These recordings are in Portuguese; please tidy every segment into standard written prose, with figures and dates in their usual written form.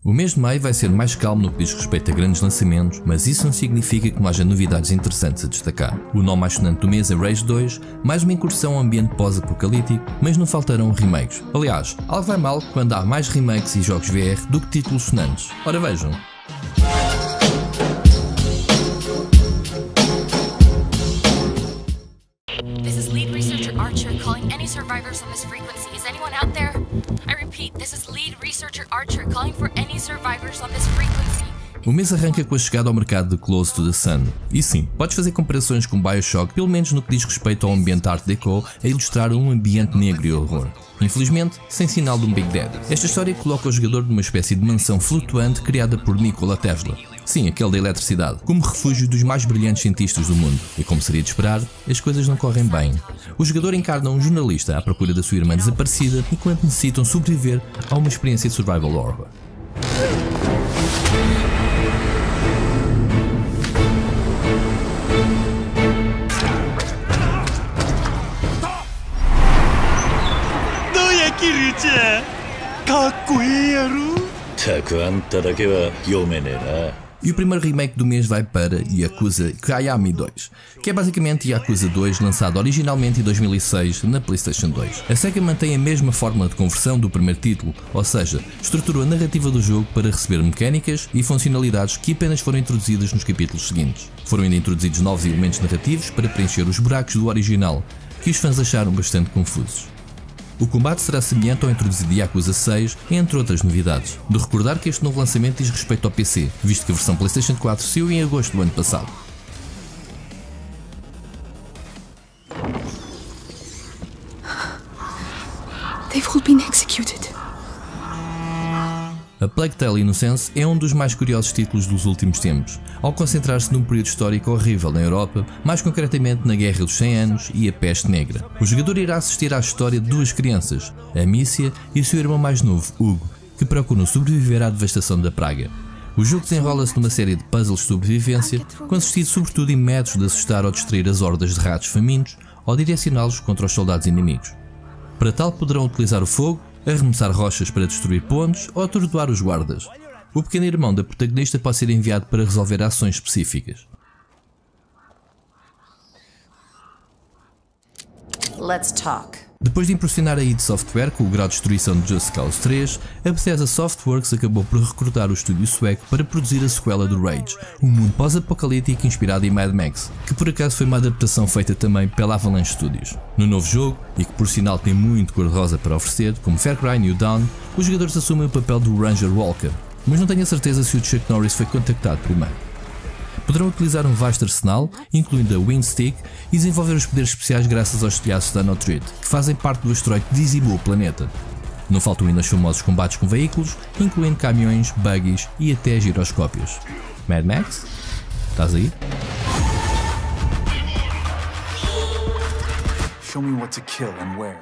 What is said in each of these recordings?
O mês de maio vai ser mais calmo no que diz respeito a grandes lançamentos, mas isso não significa que não haja novidades interessantes a destacar. O nó mais sonante do mês é Rage 2, mais uma incursão ao ambiente pós-apocalíptico, mas não faltarão remakes. Aliás, algo vai mal quando há mais remakes e jogos VR do que títulos sonantes. Ora vejam. This is lead researcher Archer calling any survivors on this frequency. Is anyone out there? I repeat, this is lead researcher Archer calling for any survivors on this frequency. O mês arranca com a chegada ao mercado de Close to the Sun. E sim, podes fazer comparações com BioShock, pelo menos no que diz respeito ao ambiente Art Deco, a ilustrar um ambiente negro e horror. Infelizmente, sem sinal de um Big Dead. Esta história coloca o jogador numa espécie de mansão flutuante criada por Nikola Tesla. Sim, aquele da eletricidade, como refúgio dos mais brilhantes cientistas do mundo. E como seria de esperar, as coisas não correm bem. O jogador encarna um jornalista à procura da sua irmã desaparecida enquanto necessitam sobreviver a uma experiência de survival horror. E o primeiro remake do mês vai para Yakuza Kiwami 2, que é basicamente Yakuza 2 lançado originalmente em 2006 na PlayStation 2. A SEGA mantém a mesma fórmula de conversão do primeiro título, ou seja, estruturou a narrativa do jogo para receber mecânicas e funcionalidades que apenas foram introduzidas nos capítulos seguintes. Foram ainda introduzidos novos elementos narrativos para preencher os buracos do original, que os fãs acharam bastante confusos. O combate será semelhante ao introduzido de Yakuza 6, entre outras novidades. De recordar que este novo lançamento diz respeito ao PC, visto que a versão PlayStation 4 saiu em agosto do ano passado. They've all been executed. A Plague Tale: Innocence é um dos mais curiosos títulos dos últimos tempos, ao concentrar-se num período histórico horrível na Europa, mais concretamente na Guerra dos 100 Anos e a Peste Negra. O jogador irá assistir à história de duas crianças, Amicia e o seu irmão mais novo, Hugo, que procuram sobreviver à devastação da praga. O jogo desenrola-se numa série de puzzles de sobrevivência, consistindo sobretudo em métodos de assustar ou distrair as hordas de ratos famintos ou direcioná-los contra os soldados inimigos. Para tal poderão utilizar o fogo, arremessar rochas para destruir pontes ou atordoar os guardas. O pequeno irmão da protagonista pode ser enviado para resolver ações específicas. Let's talk. Depois de impressionar a id Software com o grau de destruição de Just Cause 3, a Bethesda Softworks acabou por recrutar o estúdio sueco para produzir a sequela do Rage, um mundo pós-apocalíptico inspirado em Mad Max, que por acaso foi uma adaptação feita também pela Avalanche Studios. No novo jogo, e que por sinal tem muito cor-de-rosa para oferecer, como Far Cry New Dawn, os jogadores assumem o papel do Ranger Walker, mas não tenho a certeza se o Chuck Norris foi contactado primeiro. Poderão utilizar um vasto arsenal, incluindo a Wind Stick, e desenvolver os poderes especiais graças aos telhaços da Notreat, que fazem parte do asteroide que dizimou o planeta. Não faltam ainda os famosos combates com veículos, incluindo caminhões, buggies e até giroscópios. Mad Max? Estás aí? Show me what to kill and where.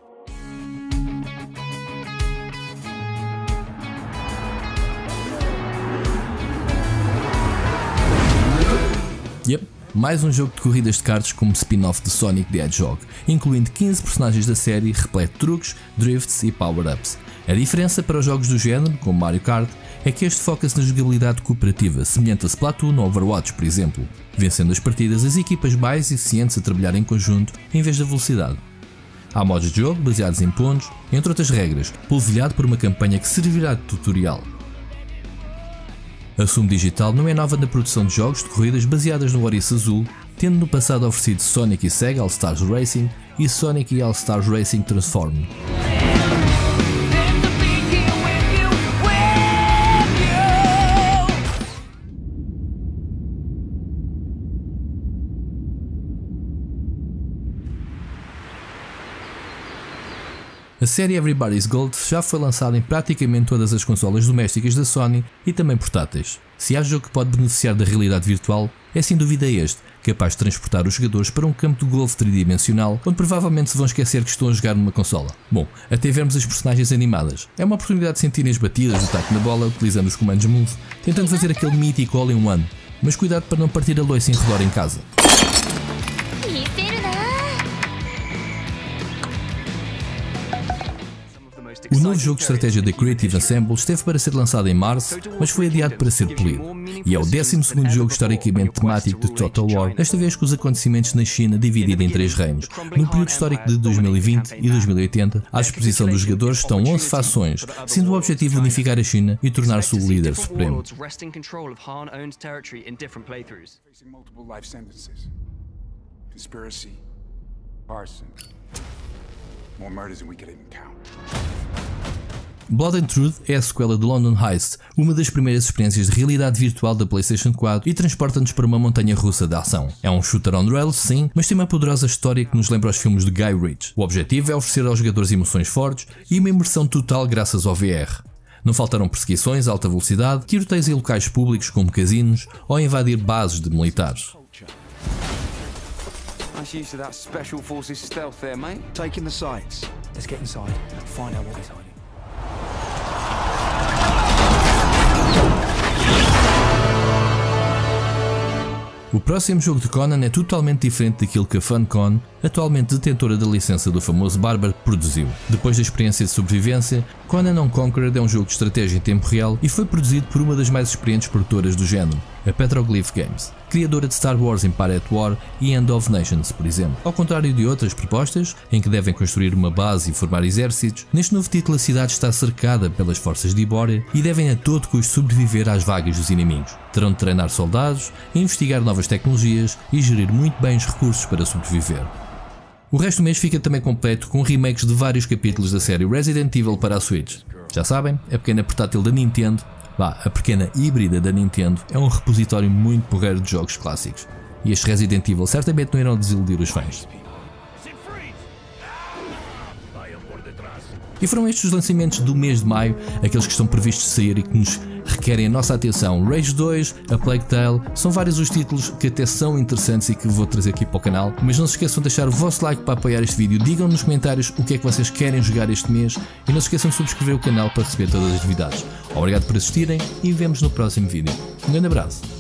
Yep, mais um jogo de corridas de karts como spin-off de Sonic the Hedgehog, incluindo 15 personagens da série, repleto de truques, drifts e power-ups. A diferença para os jogos do género, como Mario Kart, é que este foca-se na jogabilidade cooperativa, semelhante a Splatoon ou Overwatch, por exemplo, vencendo as partidas as equipas mais eficientes a trabalhar em conjunto em vez da velocidade. Há modos de jogo baseados em pontos, entre outras regras, polvilhado por uma campanha que servirá de tutorial. A Sumo Digital não é nova na produção de jogos de corridas baseadas no ouriço azul, tendo no passado oferecido Sonic e Sega All Stars Racing e Sonic e All Stars Racing Transform. A série Everybody's Gold já foi lançada em praticamente todas as consolas domésticas da Sony e também portáteis. Se há jogo que pode beneficiar da realidade virtual, é sem dúvida este, capaz de transportar os jogadores para um campo de golfe tridimensional, onde provavelmente se vão esquecer que estão a jogar numa consola. Bom, até vermos as personagens animadas. É uma oportunidade de sentirem as batidas do taco na bola, utilizando os comandos Move, tentando fazer aquele mítico all-in-one, mas cuidado para não partir a loiça em redor em casa. O novo jogo de estratégia da Creative Assembly esteve para ser lançado em março, mas foi adiado para ser polido. E é o 12º jogo historicamente temático de Total War, desta vez com os acontecimentos na China dividido em 3 reinos. No período histórico de 2020 e 2080, à disposição dos jogadores estão 11 fações, sendo o objetivo unificar a China e tornar-se o líder supremo. Blood and Truth é a sequela de London Heist, uma das primeiras experiências de realidade virtual da PlayStation 4 e transporta-nos para uma montanha russa de ação. É um shooter on rails, sim, mas tem uma poderosa história que nos lembra os filmes de Guy Ritchie. O objetivo é oferecer aos jogadores emoções fortes e uma imersão total graças ao VR. Não faltaram perseguições a alta velocidade, tiroteios em locais públicos como casinos ou invadir bases de militares. Nice use of that special forces stealth there, mate. Taking the sights. Let's get inside and find out what he's hiding. O próximo jogo de Conan é totalmente diferente daquilo que a Funcom, atualmente detentora da licença do famoso Bárbaro, produziu. Depois da experiência de sobrevivência, Conan Unconquered é um jogo de estratégia em tempo real e foi produzido por uma das mais experientes produtoras do género, a Petroglyph Games, criadora de Star Wars Empire at War e End of Nations, por exemplo. Ao contrário de outras propostas, em que devem construir uma base e formar exércitos, neste novo título a cidade está cercada pelas forças de Ibória e devem a todo custo sobreviver às vagas dos inimigos. Terão de treinar soldados, investigar novas tecnologias e gerir muito bem os recursos para sobreviver. O resto do mês fica também completo com remakes de vários capítulos da série Resident Evil para a Switch. Já sabem, a pequena portátil da Nintendo, a pequena híbrida da Nintendo, é um repositório muito porreiro de jogos clássicos. E estes Resident Evil certamente não irão desiludir os fãs. E foram estes os lançamentos do mês de maio, aqueles que estão previstos de sair e que nos requerem a nossa atenção. Rage 2, A Plague Tale, são vários os títulos que até são interessantes e que vou trazer aqui para o canal. Mas não se esqueçam de deixar o vosso like para apoiar este vídeo, digam nos comentários o que é que vocês querem jogar este mês e não se esqueçam de subscrever o canal para receber todas as novidades. Obrigado por assistirem e vemos no próximo vídeo. Um grande abraço.